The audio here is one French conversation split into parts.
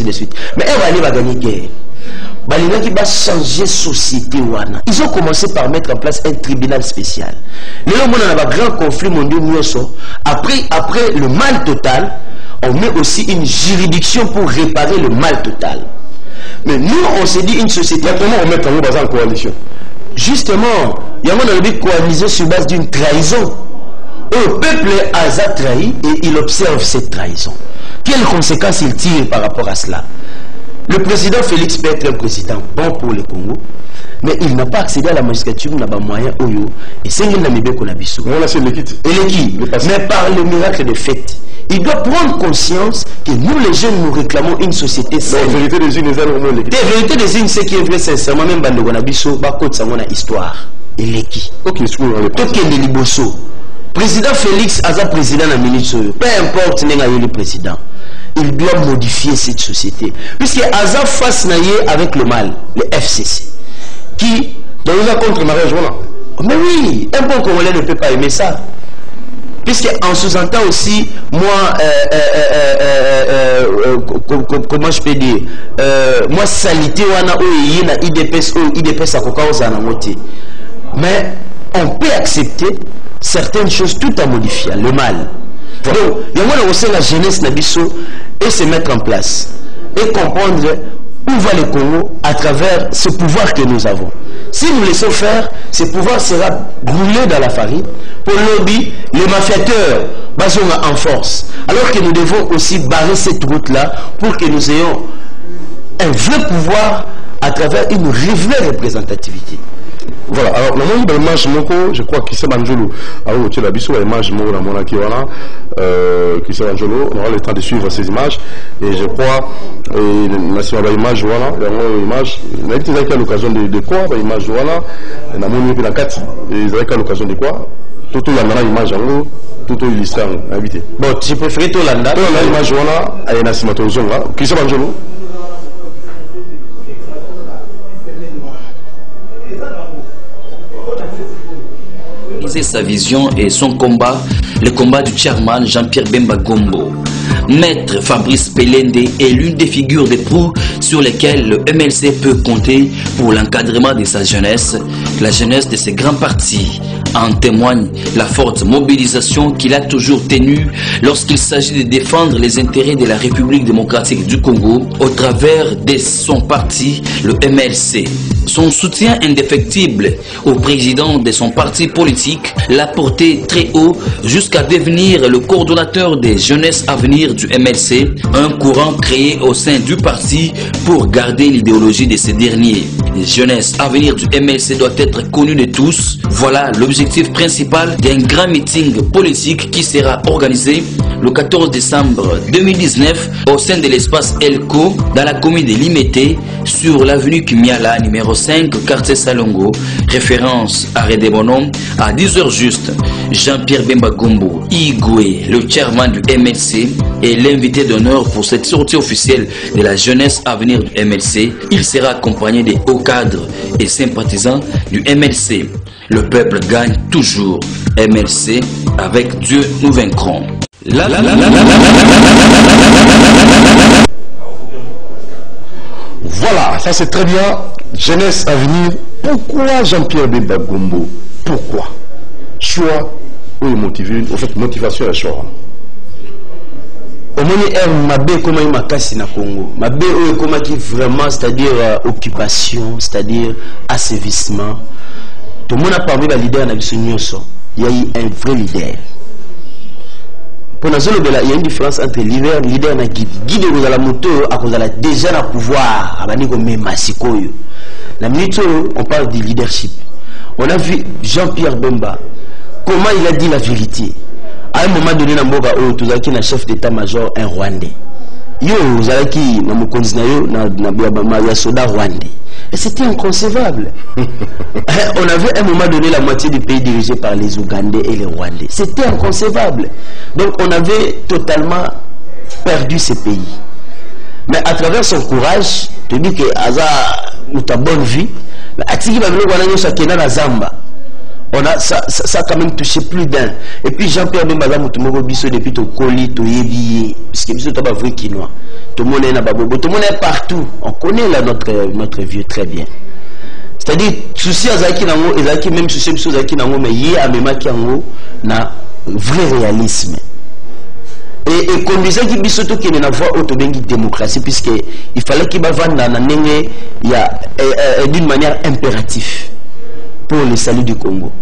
ainsi de suite. Mais elle va gagner guerre. Qui va changer société. Ils ont commencé par mettre en place un tribunal spécial. Le monde a un grand conflit mondial. Après le mal total, on met aussi une juridiction pour réparer le mal total. Mais nous, on s'est dit une société. Comment on met en coalition? Justement, il y a une coalition sur base d'une trahison. Le peuple a trahi et il observe cette trahison. Quelles conséquences il tire par rapport à cela? Le président Félix peut être un président bon pour le Congo, mais il n'a pas accédé à la magistrature, il n'a pas moyen. Et c'est une amie qu'on a bisou. On a c'est l'équipe. Mais par le miracle de fait, il doit prendre conscience que nous les jeunes nous réclamons une société saine. La vérité des unes est la vérité des unes, c'est qui est vrai sincèrement, même dans le Nabiso, Bakot Samona histoire. Et l'équipe. Ok, c'est le président Félix Aza président la ministre, peu importe le président, il doit modifier cette société. Puisque Aza face avec le mal, le FCC, qui dans le contre mariage, voilà. Mais oui, un bon Congolais ne peut pas aimer ça. Puisque en sous-entend aussi, moi, comment je peux dire, moi, salité, IDPS à mais on peut accepter certaines choses tout en modifiant le mal. Donc, il y a aussi la jeunesse Nabiso et se mettre en place et comprendre où va le Congo à travers ce pouvoir que nous avons. Si nous laissons faire, ce pouvoir sera brûlé dans la farine. Pour le lobby, les mafiateurs basons en force. Alors que nous devons aussi barrer cette route-là pour que nous ayons un vrai pouvoir à travers une vraie représentativité. Voilà, alors dans l'image moko, je crois que c'est Manjolo. Alors tu l'as vu sur l'image moko dans mon akiwana, qui c'est Manjolo. On aura le temps de suivre ces images et je crois sur l'image voilà, l'image. On a dit qu'ils l'occasion de quoi, l'image voilà. On a montré la carte et ils avaient l'occasion de quoi. Tout la image en haut, tout illustré invité. Bon, tu préfères tout l'anda. Tout l'image voilà, et une cinématographie là. Qui c'est Manjolo? Sa vision et son combat, le combat du chairman Jean-Pierre Bemba Gombo. Maître Fabrice Pelende est l'une des figures de proue sur lesquelles le MLC peut compter pour l'encadrement de sa jeunesse, la jeunesse de ses grands partis. En témoigne la forte mobilisation qu'il a toujours tenue lorsqu'il s'agit de défendre les intérêts de la République démocratique du Congo au travers de son parti, le MLC. Son soutien indéfectible au président de son parti politique l'a porté très haut jusqu'à devenir le coordonnateur des jeunesses à venir du MLC, un courant créé au sein du parti pour garder l'idéologie de ces derniers. Les jeunesses à venir du MLC doivent être connues de tous. Voilà l'objectif principal d'un grand meeting politique qui sera organisé le 14 décembre 2019 au sein de l'espace Elco dans la commune de Limete sur l'avenue Kimiala numéro 5 quartier Salongo, référence à Redebonom à 10h juste. Jean-Pierre Bemba Gombo Igwe, le chairman du MLC, est l'invité d'honneur pour cette sortie officielle de la jeunesse à venir du MLC. Il sera accompagné des hauts cadres et sympathisants du MLC. Le peuple gagne toujours. MLC, avec Dieu nous vaincrons. Voilà, ça c'est très bien. Jeunesse à venir. Pourquoi Jean-Pierre Bemba Gombo? Pourquoi? Choix ou motivé? En fait, motivation à choix. Au moins, Mabé comme il m'a cassé na Congo. Mabé comme qui vraiment, c'est-à-dire occupation, c'est-à-dire asservissement. Tout le monde a parlé de leader na Bissonyoso. Il y a eu un vrai leader. Pour nous, il y a une différence entre leader et guide. Guide est la moto, à cause de la déjà le pouvoir, à manier comme Massikoyo. La minute où on parle de leadership, on a vu Jean-Pierre Bemba, comment il a dit la vérité. À un moment donné, dans Mboga, tu as un chef d'état-major, un Rwandais. Yo, vous avez qui, dans mon continent, na soda Rwandais. Et c'était inconcevable. On avait à un moment donné la moitié du pays dirigé par les Ougandais et les Rwandais. C'était inconcevable. Donc on avait totalement perdu ces pays. Mais à travers son courage, tu dis que Aza, ta bonne vie, Atiki va venir voir Zamba. on a ça a quand même touché plus d'un. Et puis Jean-Pierre Bemba Mutumoko biso depuis to Koli to Yebi parce que biso to ba vrai quinois. Tout le monde est na babobo, tout le monde est partout. On connaît là notre vieux très bien. C'est-à-dire souci azaki nango ezaki même souci biso azaki nango mais yé amemaki yango na vrai réalisme. Et comme disait qui biso to kene na voie autobengi démocratie puisque il fallait qu'il va vendre na ndenge ya d'une manière impérative pour le salut du Congo.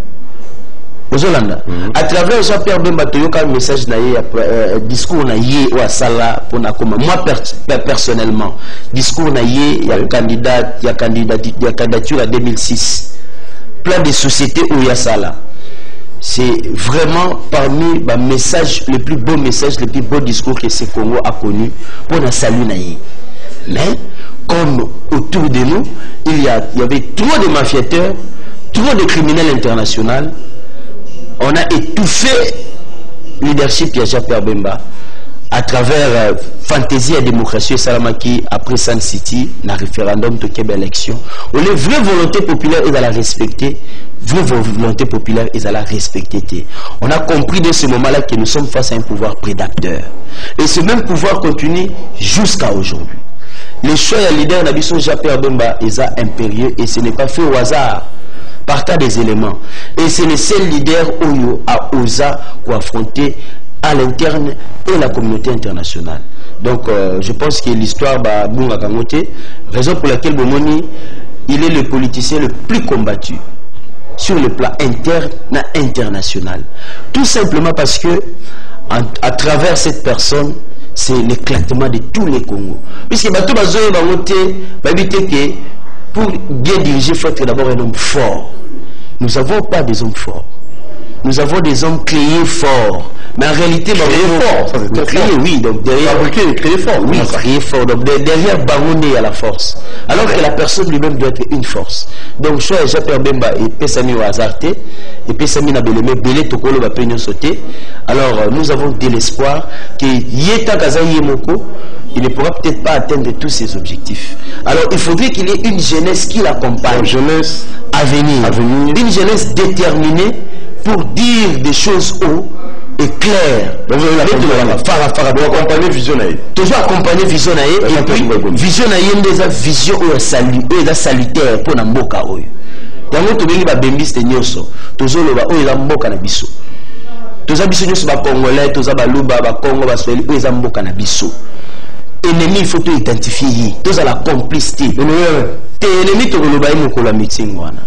À travers Jean-Pierre Bemba toyoka message na yé discours na yé ou sala pour na koma moi personnellement discours na yé ya candidature à 2006 plan de société où ya sala. C'est vraiment parmi les messages, les plus beaux messages, les plus beaux discours que ce Congo a connu pour la salut naïe. Mais, comme autour de nous, il y avait trop de mafiateurs, trop de criminels internationaux, on a étouffé le leadership de Jean-Pierre Bemba à travers Fantaisie et démocratie et Salamaki après Sun City, le référendum de Québec élection. Où les vraies volontés populaires ils allaient respecter, vraie volonté populaire ils allaient respecter. On a compris de ce moment-là que nous sommes face à un pouvoir prédateur. Et ce même pouvoir continue jusqu'à aujourd'hui. Les choix et leaders d'Abisso Jean-Pierre Bemba ils sont impérieux et ce n'est pas fait au hasard. Partant des éléments. Et c'est le seul leader Oyo à Osa pour affronter à l'interne et la communauté internationale. Donc je pense que l'histoire va Bunga Kangote, raison pour laquelle Bomoni il est le politicien le plus combattu sur le plan interne et international. Tout simplement parce que à travers cette personne, c'est l'éclatement de tous les Congos. Puisque Bato Bazoe Bangote va éviter que pour bien diriger, il faut être d'abord un homme fort. Nous n'avons pas des hommes forts. Nous avons des hommes créés forts. Mais en réalité, oui, donc derrière. Fabriqué, créé fort. Oui, créé fort. Donc derrière, baronner à la force. Alors que la personne lui-même doit être une force. Donc, choix Jean-Pierre Bemba et Pessami au hasarté, et Pessami n'a belé, belé tokolo va peigner sauter. Alors, nous avons de l'espoir que Yeta Kazayi Moko, il ne pourra peut-être pas atteindre tous ses objectifs. Alors, il faudrait qu'il y ait une jeunesse qui l'accompagne. Une jeunesse à venir. Une jeunesse déterminée pour dire des choses haut et claires. Donc vous avez accompagner Visionnaire. Toujours accompagner Visionnaire et puis Visionnaire des vision ou salutaire pour Namboka. Donc vous avez des bembistes nyoso. Toujours le ba ou la mboka na biso. Toujours biso nyoso ba congolais, toujours ba luba ba Congo ba swahili ou la mboka na biso. Ennemi il faut tout identifier. Toujours la complicité. Ennemi to le ba imoko la meeting wana.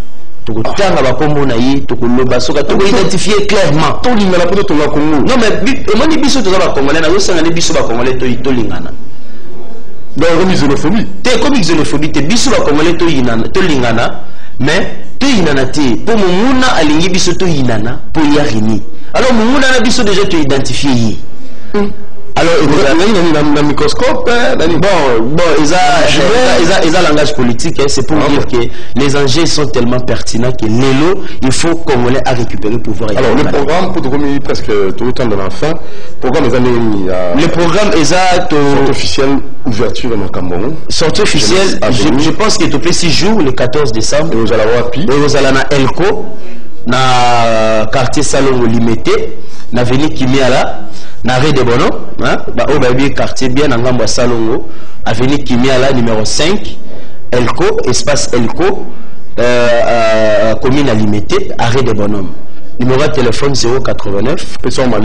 Identifier clairement. Non mais moi ni biso toza ba congolais na yosanga ni biso ba congolais to lingana. Donc comme xénophobie. T'es comme xénophobie te biso ba congolais to lingana mais to yinana te pour mumuna alingi biso to yinana pour yarini. Alors mumuna na biso déjà to identifier. Alors, il y a un microscope. Bon, ils ont un langage politique. C'est pour dire que les enjeux sont tellement pertinents que l'élo, il faut qu'on ait à récupérer le pouvoir. Alors, le programme, pour te presque tout le temps de l'enfant, le programme est sortie officielle ouverture dans Cambon. Sortie officielle, je pense qu'il est au 6 jours, le 14 décembre. Et vous allez voir Pi. Et vous allez à Elko, dans quartier Salon Limité, dans l'avenue Kimiala. Naré de Bono, quartier bien en Gamba Salongo, avenue Kimiala numéro 5, Elko, espace Elko, commune à Limité, arrêt de Bonhomme. Numéro de téléphone 089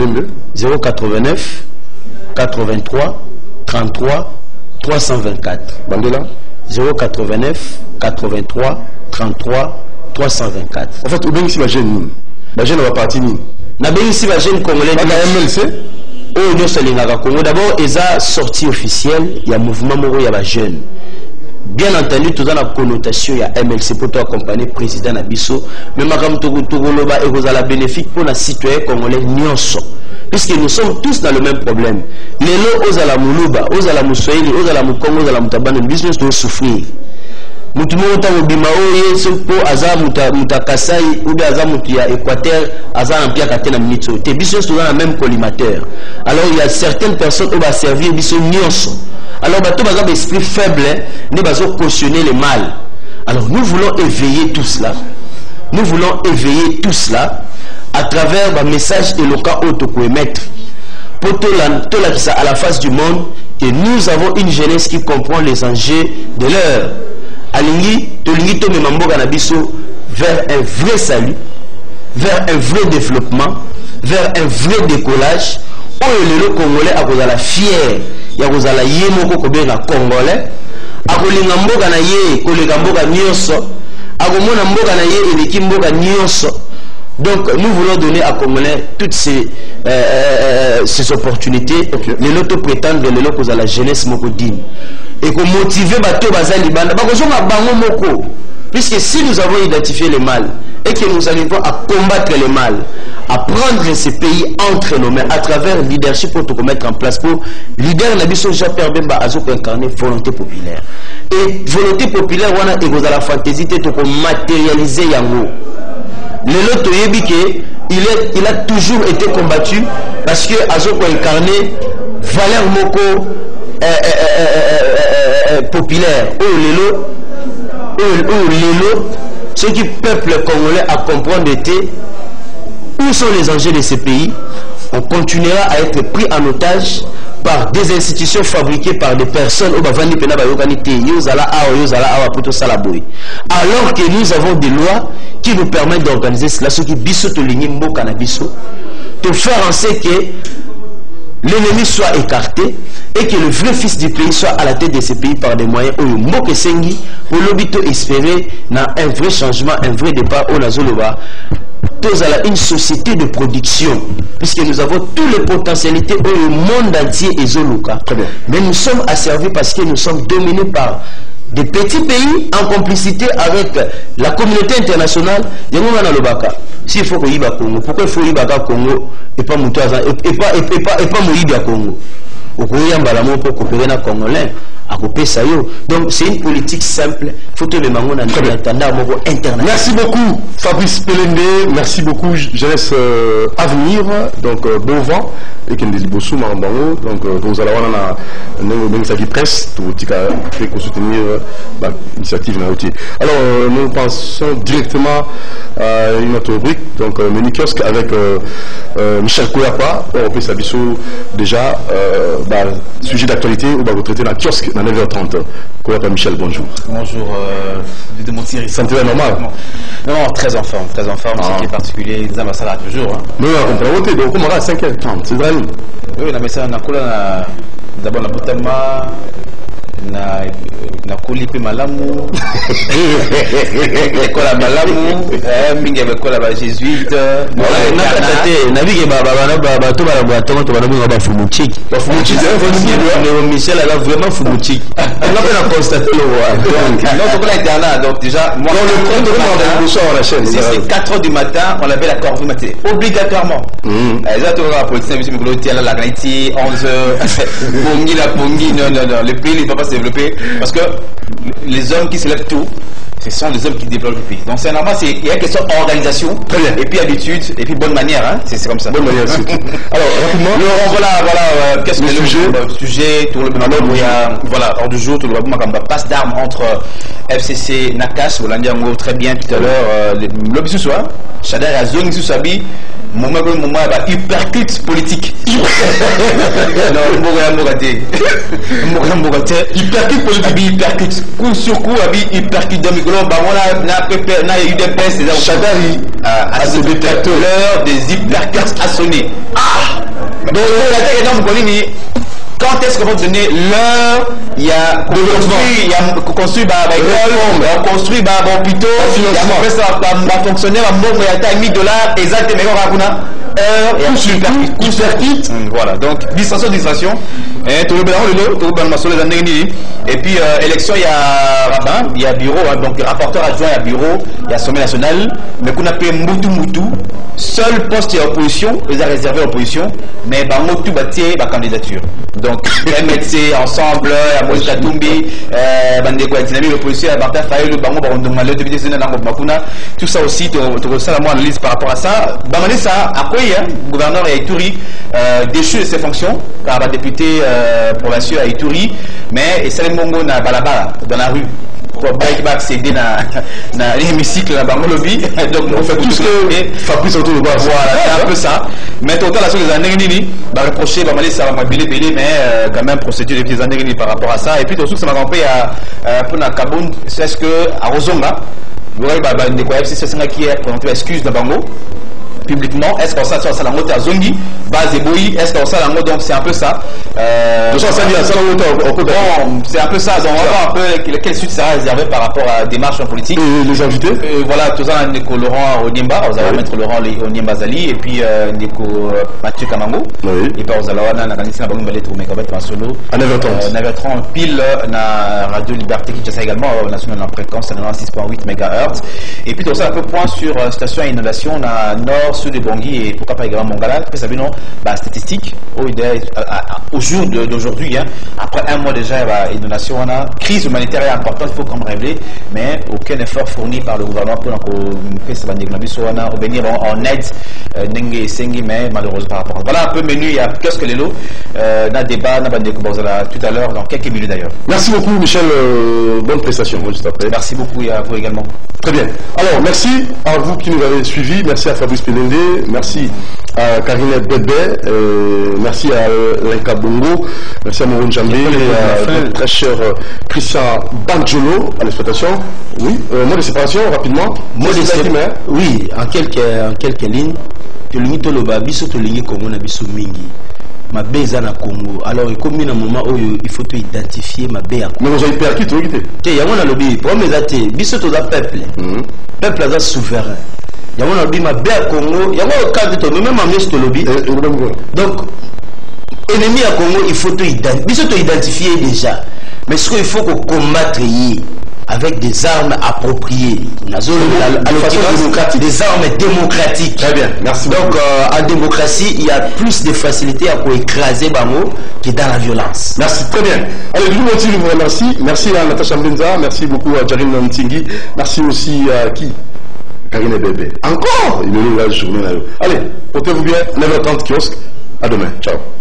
089 83 33 324. Bandela 089 83 33 324. En fait, où bien ici la jeune va partir ni. Na bien ici la jeune congolais. MLC. D'abord, ils ont sorti officielle, il y a un mouvement moro, il y a des jeunes. Bien entendu, tout dans la connotation, il y a MLC pour accompagner le président Nabiso. Mais Makam Togoloba et Rosala bénéfique pour les citoyens congolais Nyonso. Puisque nous sommes tous dans le même problème. Les lots aux Alamoulouba, aux Alamousoïli, aux Alamoukongo, aux Alamoutabane, le business doit souffrir. Mutumota mobima oye sopo aza mutakasai ou bien aza mutia Équateur aza ampia katena minito te biso sont dans la même collimateur. Alors il y a certaines personnes qui vont servir biso nyonso. Alors bato baza esprit faible ne bazo cautionner le mal. Alors nous voulons éveiller tout cela nous voulons éveiller tout cela à travers un message éloquent autocoémettre pour tout ça à la face du monde que nous avons une jeunesse qui comprend les enjeux de l'heure. Alingi, tolingi to memamboka na biso vers un vrai salut, vers un vrai développement, vers un vrai décollage. Oyo le Congolais akozala fier, ya kozala ye moko kobenga Congolais, akolinga mboka na ye, kolinga mboka nyonso, akomona mboka na ye eleki mboka nyonso. Donc nous voulons donner à Congolais toutes ces opportunités. Les lots prétendent les lots à la jeunesse mokodine et qu'on motiver bateau bazali banda bakozonga bango moko, puisque si nous avons identifié le mal et que nous arrivons à combattre le mal, à prendre ces pays entre nos mains à travers le leadership pour tout mettre en place pour leader Nabiso Jean-Pierre Bemba Azo pour incarner volonté populaire. Et volonté populaire wana et la fantaisie pour matérialiser yango. Le lot il a toujours été combattu parce que Azo pour incarner valeur moko populaire. Ce qui peuple congolais à comprendre était où sont les enjeux de ces pays. On continuera à être pris en otage par des institutions fabriquées par des personnes alors que nous avons des lois qui nous permettent d'organiser cela, ce qui biso to ligné mboka na biso, de faire en sorte que l'ennemi soit écarté et que le vrai fils du pays soit à la tête de ces pays par des moyens où mboka sengi pour l'obito espérer dans un vrai changement, un vrai départ au Nazoloba. Nous avons une société de production, puisque nous avons toutes les potentialités où le monde entier est Zoluka. Mais nous sommes asservis parce que nous sommes dominés par des petits pays en complicité avec la communauté internationale. S'il faut qu'il y ait Congo, pourquoi il faut qu'il y ait Congo et pas Moutaza et pas Moïbia Congo? Au Congo, pour coopérer avec les Congolais. Donc c'est une politique simple. Merci beaucoup Fabrice Pelende, merci beaucoup jeunesse avenir, donc bon vent et qui nous bossou marambango, donc vous allez voir na presse pour soutenir l'initiative naouti. Alors nous passons directement à une autre rubrique, donc menu kiosque avec Michel Koyapa. On peut s'abisso déjà sujet d'actualité où va vous traiter la kiosque à 9h30. Koyapa Michel, bonjour. Bonjour, de mon Thierry. Santé normal? Non, très en forme, ce qui est particulier, les ambassadeurs toujours. Non, on peut voter, donc on va à 5h30, c'est vrai. Oui, mais ça, on a d'abord la Boutama, na kulipi malamu kola malamu mingi bekola ba jésuite na bige ba to ba batongo to ba binga ba fumuchiki Michel a vraiment fumuchiki on a bien constaté le roi donc notre plan internat donc déjà moi c'est 4h du matin on avait la corvée matin obligatoirement exactement la politique monsieur Mikolo Tiala la Haïti 11h pongi non le pays ne va pas se développer parce que les hommes qui se lèvent tôt, ce sont les hommes qui développent le pays. Donc c'est normal, il y a une question d'organisation, et puis habitude, et puis bonne manière, hein? C'est comme ça. Bonne manière, surtout. Alors rapidement, voilà, qu'est-ce que le sujet, tout le voilà, hors du jour, tout le passe d'armes entre FCC Nakas, vous l'avez dit très bien tout à l'heure, le bisou soit, Chadar et Azong Soussabi, moment hypercute politique. Non, hypercute politique, hypercute. Coup sur coup, hypercute dans le micro, on a eu des baisses, Chadari a ce détecteur des hypercutes assonnés. Ah! Donc, quand est-ce qu'on va donner l'heure? Il y a construit on construit hôpitaux, il y a fonctionnaire, il y a $1000 exactement, voilà, donc distraction, et puis élection, il y a bureau, donc rapporteur adjoint, il y a bureau, il y a sommet national, mais qu'on appelle Moutou, seul poste est opposition, ils ont réservé l'opposition, mais Moutou bâtit la candidature. Donc, MLC ensemble, à Moïse Katumbi, Bandeko Dynamique, l'opposition, à Martin Fayou, Bango, Barondoma, le député sénateur Bakuna, tout ça aussi, tu as ça la analyse par rapport à ça. Bamane, ça, à quoi le gouverneur à Ituri, déchu de ses fonctions, car le député provincial à Ituri, mais et Salim Mongo n'a Balabala, dans la rue. problème qui va accéder dans l'hémicycle là-bas, lobby. Donc, on fait tout ce que Fabrice autour de base. Voilà, c'est un peu ça. Mais total, la chose des années, va reprocher, va m'aller, ça va m'abiler, mais quand même, procédure des années par rapport à ça. Et puis, tout ça m'a rampé un peu dans Kaboun, c'est ce que, à Rosonga, vous voyez, c'est ce qui est présenté excuse de Bango. Publiquement, est-ce qu'on s'en sort à la à Zongi, base et Boyi, est-ce qu'on s'en sort donc c'est un peu ça. C'est un peu ça, donc on va voir un peu quelle suite sera réservée par rapport à la démarche en politique. Et les invités voilà, tout ça, Nico Laurent Oniemba, vous allez mettre Laurent Oniemba Zali, et puis Nico Mathieu Kamango, et puis vous allez avoir un organisme à Bango Ballet en solo. À 9h30. 9h30, pile, na Radio Liberté qui est également, national en fréquence, 96.8 MHz. Et puis tout ça, un peu point sur station à inondation, on a Nord, Sud de Bangui et pourquoi pas également Mongala. Après, ça veut dire, statistique, au jour d'aujourd'hui, après un mois déjà, inondation, on a crise humanitaire importante, il faut qu'on me révèle, mais aucun effort fourni par le gouvernement pour venir en aide, mais malheureusement par rapport à. Voilà un peu menu, il y a plus que les lots, dans le débat, tout à l'heure, dans quelques minutes d'ailleurs. Merci beaucoup, Michel. Bonne prestation, juste après. Merci beaucoup et à vous également. Très bien. Alors, merci à vous qui nous avez suivis. Merci à Fabrice Pelende. Merci à Karine Bébé. Merci à Lenka Bongo. Merci à Moron Djambé et à notre très cher Christian Banjolo à l'exploitation. Oui. Mot de séparation, rapidement. Mot de séparation. Oui, en quelques lignes. Tolingi loba biso tolingi Congo na biso mingi. Ma beza na Congo. Alors, comme il un moment où il faut identifier ma bé à Congo. Mais vous avez perdu tout, il y a un lobby. Pour mes athées, biso to da peuple. Peuple est souverain. Il y a un lobby ma bé à Congo. Il y a un cadre de même en mèche lobby. Donc, ennemi à Congo, il faut to identifier déjà. Mais ce qu'il faut qu'on combatte avec des armes appropriées. Des armes démocratiques. Très bien, merci. Donc, en démocratie, il y a plus de facilité à écraser Bango que dans la violence. Merci, très bien. Allez, je vous remercie. Merci à Natacha Mbenza, merci beaucoup à Jarine Ntingi, merci aussi à qui Karine Bébé. Encore il est là la journée. Allez, portez-vous bien, 9h30 kiosque. À demain. Ciao.